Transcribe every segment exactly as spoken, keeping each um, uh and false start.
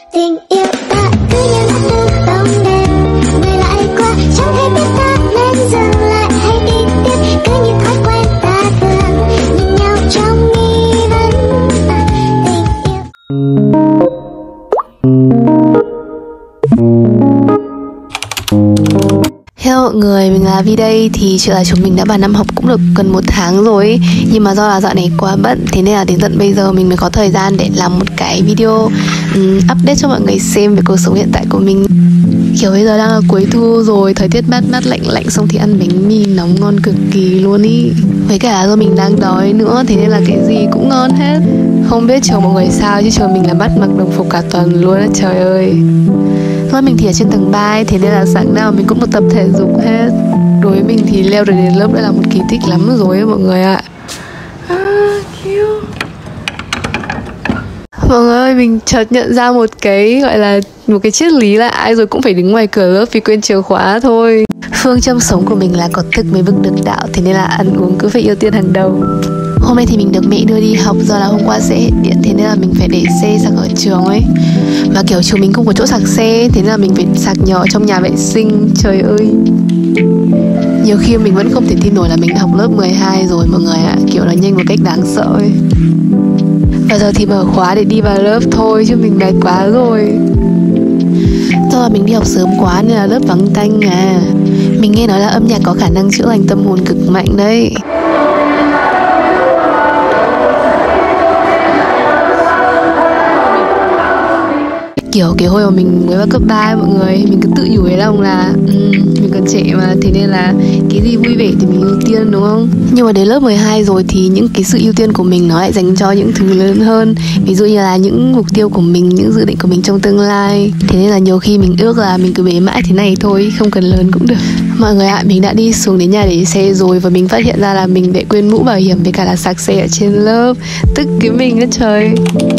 Tình yêu ta cứ như mắt nước bóng đêm, người lại qua chẳng thể biết ta nên dừng lại hay đi tiếp, cứ như thói quen ta thường nhìn nhau trong nghi vấn. À, tình yêu. Hello mọi người, mình là Vi đây. Thì chuyện là chúng mình đã vào năm học cũng được gần một tháng rồi ấy. Nhưng mà do là dạo này quá bận, thế nên là đến tận bây giờ mình mới có thời gian để làm một cái video um, update cho mọi người xem về cuộc sống hiện tại của mình. Kiểu bây giờ đang là cuối thu rồi, thời tiết mát mát lạnh lạnh, xong thì ăn bánh mì nóng ngon cực kỳ luôn ý. Với cả do mình đang đói nữa, thế nên là cái gì cũng ngon hết. Không biết trường mọi người sao, chứ trường mình là bắt mặc đồng phục cả tuần luôn á, trời ơi. Lớp mình thì ở trên tầng ba, thế nên là sáng nào mình cũng một tập thể dục hết. Đối với mình thì leo được đến lớp đã là một kỳ tích lắm rồi ấy mọi người ạ. À, mọi người ơi, mình chợt nhận ra một cái gọi là một cái triết lý là ai rồi cũng phải đứng ngoài cửa lớp vì quên chìa khóa thôi. Phương châm sống của mình là có thức mới vực được đạo, thế nên là ăn uống cứ phải ưu tiên hàng đầu. Hôm nay thì mình được mẹ đưa đi học, do là hôm qua xe hết điện, thế nên là mình phải để xe sạc ở trường ấy. Mà kiểu trường mình không có chỗ sạc xe, thế nên là mình phải sạc nhỏ trong nhà vệ sinh. Trời ơi, nhiều khi mình vẫn không thể tin nổi là mình học lớp mười hai rồi mọi người ạ. Kiểu là nhanh một cách đáng sợ ấy. Và giờ thì mở khóa để đi vào lớp thôi, chứ mình mệt quá rồi. Do là mình đi học sớm quá nên là lớp vắng tanh à. Mình nghe nói là âm nhạc có khả năng chữa lành tâm hồn cực mạnh đấy. Kiểu cái hồi mà mình mới vào cấp ba mọi người, mình cứ tự nhủ với lòng là um, mình còn trẻ mà, thế nên là cái gì vui vẻ thì mình ưu tiên, đúng không? Nhưng mà đến lớp mười hai rồi thì những cái sự ưu tiên của mình nó lại dành cho những thứ lớn hơn. Ví dụ như là những mục tiêu của mình, những dự định của mình trong tương lai. Thế nên là nhiều khi mình ước là mình cứ bế mãi thế này thôi, không cần lớn cũng được. Mọi người ạ, à, mình đã đi xuống đến nhà để xe rồi, và mình phát hiện ra là mình để quên mũ bảo hiểm với cả là sạc xe ở trên lớp. Tức cái mình á trời.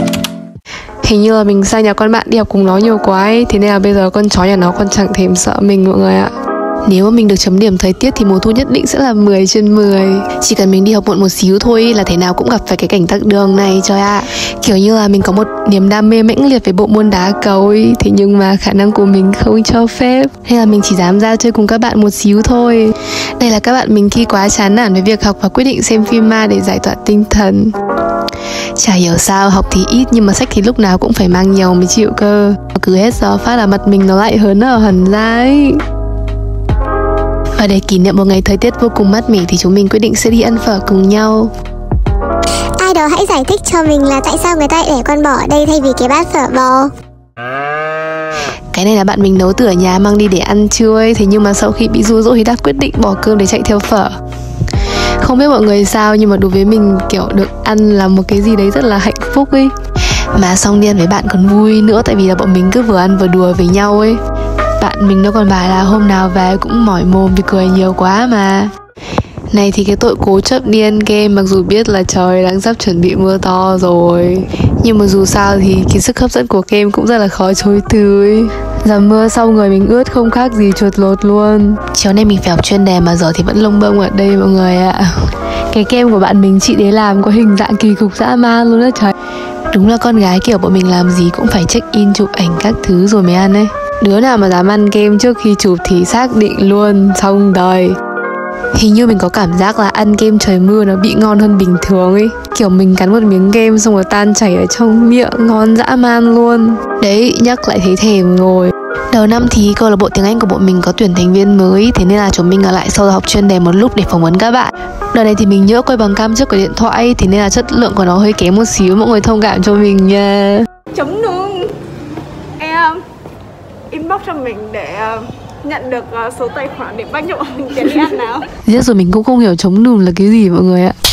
Hình như là mình sang nhà con bạn đi học cùng nó nhiều quá ấy, thế nên là bây giờ con chó nhà nó còn chẳng thèm sợ mình mọi người ạ. Nếu mà mình được chấm điểm thời tiết thì mùa thu nhất định sẽ là mười trên mười. Chỉ cần mình đi học muộn một xíu thôi là thế nào cũng gặp phải cái cảnh tắc đường này trời ạ. Kiểu như là mình có một niềm đam mê mãnh liệt với bộ môn đá cầu ấy, thế nhưng mà khả năng của mình không cho phép, nên là mình chỉ dám ra chơi cùng các bạn một xíu thôi. Đây là các bạn mình khi quá chán nản với việc học và quyết định xem phim ma để giải tỏa tinh thần. Chả hiểu sao học thì ít nhưng mà sách thì lúc nào cũng phải mang nhiều mới chịu cơ. Cứ hết giờ phát là mặt mình nó lại hớn hở hẳn ra ấy. Và để kỷ niệm một ngày thời tiết vô cùng mát mẻ thì chúng mình quyết định sẽ đi ăn phở cùng nhau. Ai đó hãy giải thích cho mình là tại sao người ta để con bò ở đây thay vì cái bát phở bò. Cái này là bạn mình nấu từ ở nhà mang đi để ăn trưa ấy. Thế nhưng mà sau khi bị dụ dỗ thì đã quyết định bỏ cơm để chạy theo phở. Không biết mọi người sao nhưng mà đối với mình kiểu được ăn là một cái gì đấy rất là hạnh phúc ấy. Mà xong đi ăn với bạn còn vui nữa, tại vì là bọn mình cứ vừa ăn vừa đùa với nhau ấy. Bạn mình nó còn bảo là hôm nào về cũng mỏi mồm vì cười nhiều quá mà. Này thì cái tội cố chấp đi ăn kem, mặc dù biết là trời đang sắp chuẩn bị mưa to rồi, nhưng mà dù sao thì cái sức hấp dẫn của kem cũng rất là khó chối từ ấy. Giờ mưa xong người mình ướt không khác gì chuột lột luôn. Chiều nay mình phải học chuyên đề mà giờ thì vẫn lông bông ở đây mọi người ạ. Cái kem của bạn mình chị đấy làm có hình dạng kỳ cục dã man luôn á trời. Đúng là con gái kiểu bọn mình làm gì cũng phải check in chụp ảnh các thứ rồi mới ăn ấy. Đứa nào mà dám ăn kem trước khi chụp thì xác định luôn xong đời. Hình như mình có cảm giác là ăn kem trời mưa nó bị ngon hơn bình thường ấy. Kiểu mình cắn một miếng kem xong rồi tan chảy ở trong miệng, ngon dã man luôn. Đấy, nhắc lại thấy thèm rồi. Đầu năm thì câu lạc bộ tiếng Anh của bọn mình có tuyển thành viên mới, thế nên là chúng mình ở lại sau học chuyên đề một lúc để phỏng vấn các bạn. Đợt này thì mình nhớ quay bằng cam trước cái điện thoại, thế nên là chất lượng của nó hơi kém một xíu, mọi người thông cảm cho mình nha. Chấm nương. Em inbox cho mình để nhận được số tài khoản để bách cho bọn mình tiền đi ăn nào. Yes, rồi mình cũng không hiểu trống nùm là cái gì mọi người ạ.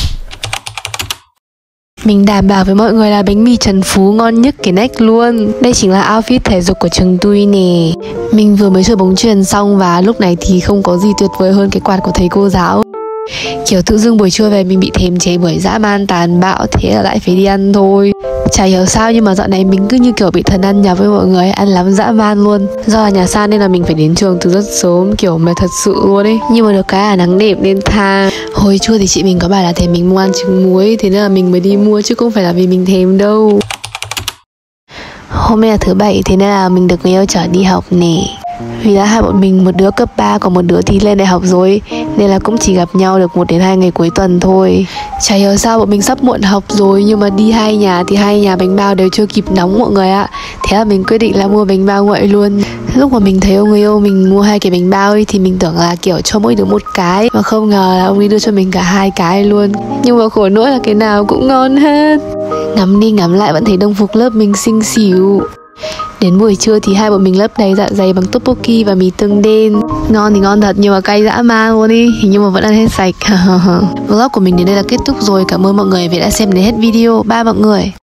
Mình đảm bảo với mọi người là bánh mì Trần Phú ngon nhất cái nách luôn. Đây chính là outfit thể dục của trường tôi nè. Mình vừa mới chơi bóng chuyền xong và lúc này thì không có gì tuyệt vời hơn cái quạt của thầy cô giáo. Kiểu tự dưng buổi trưa về mình bị thèm chè bưởi dã man tàn bạo, thế là lại phải đi ăn thôi. Chả hiểu sao nhưng mà dạo này mình cứ như kiểu bị thần ăn nhập với mọi người, ăn lắm dã man luôn. Do là nhà xa nên là mình phải đến trường từ rất sớm, kiểu mệt thật sự luôn ấy. Nhưng mà được cái là nắng đẹp nên tha. Hồi trưa thì chị mình có bảo là thèm mình mua ăn trứng muối, thế nên là mình mới đi mua chứ không phải là vì mình thèm đâu. Hôm nay là thứ bảy, thế nên là mình được người yêu chở đi học nè. Vì đã hai bọn mình, một đứa cấp ba còn một đứa thì lên đại học rồi, nên là cũng chỉ gặp nhau được một đến hai ngày cuối tuần thôi. Chả hiểu sao bọn mình sắp muộn học rồi, nhưng mà đi hai nhà thì hai nhà bánh bao đều chưa kịp nóng mọi người ạ. Thế là mình quyết định là mua bánh bao nguội luôn. Lúc mà mình thấy ông người yêu mình mua hai cái bánh bao ấy, thì mình tưởng là kiểu cho mỗi đứa một cái, mà không ngờ là ông ấy đưa cho mình cả hai cái luôn. Nhưng mà khổ nỗi là cái nào cũng ngon hết. Ngắm đi ngắm lại vẫn thấy đồng phục lớp mình xinh xỉu. Đến buổi trưa thì hai bọn mình lấp đầy dạ dày bằng tteokbokki và mì tương đen. Ngon thì ngon thật nhưng mà cay dã man luôn đi, hình như mà vẫn ăn hết sạch. Vlog của mình đến đây là kết thúc rồi. Cảm ơn mọi người vì đã xem đến hết video. Bye mọi người.